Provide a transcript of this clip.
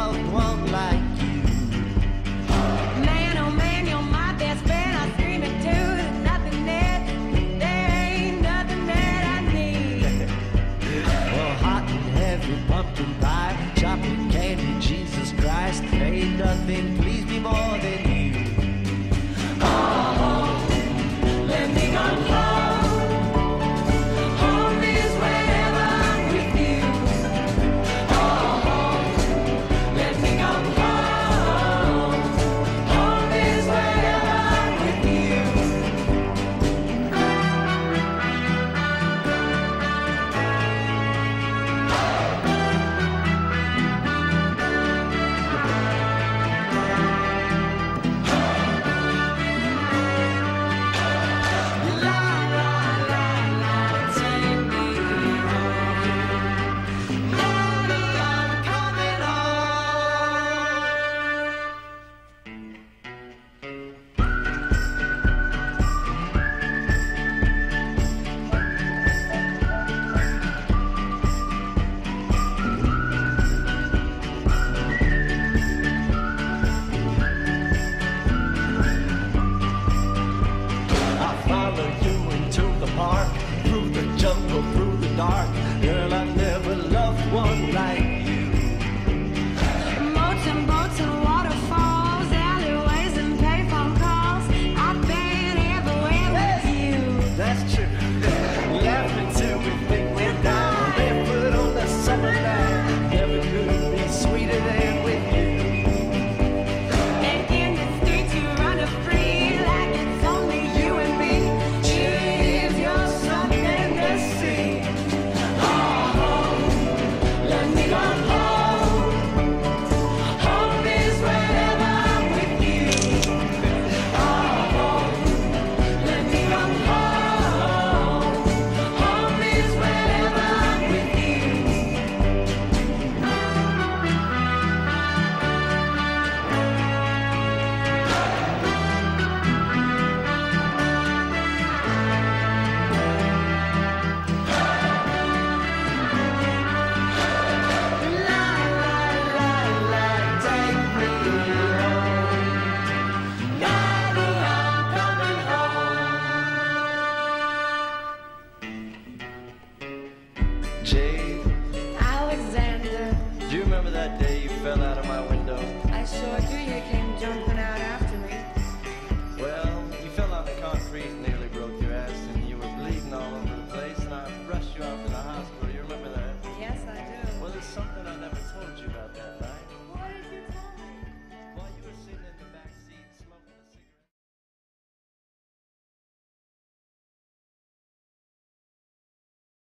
loved one like you. Man, oh man, you're my best friend. I scream it too. There's nothing that, there ain't nothing that I need. Well, hot and heavy pumpkin pie, chocolate candy, Jesus Christ, ain't nothing please me more than you. Oh, let me go home. Home is wherever I'm with you. Oh, let me go home. Home is wherever I'm with you. La la la la, take me home. Daddy, I'm coming home. I followed you into the park, through the jungle, through the dark. Girl, I never loved one like you. Boats and boats and waterfalls, alleyways and payphone calls. I've been everywhere with you. That's true. Laughing till we think we're down, barefoot on the summer night. Never could be sweeter than with you. And in the streets you run free like it's only you and me. If you're something to see. Oh, let me go home. Home is wherever I'm with you. Oh, let me go home. Home is wherever I'm with you. La la la la, take me home. Daddy, I'm coming home. Jade, Alexander, do you remember that day you fell out of my window? I sure do. You came jumping out after me. Well, you fell on the concrete and nearly broke your ass, and you were bleeding all over the place, and I rushed you off to the hospital. You remember that? Yes, I do. Well, there's something I never told you about that night. What did you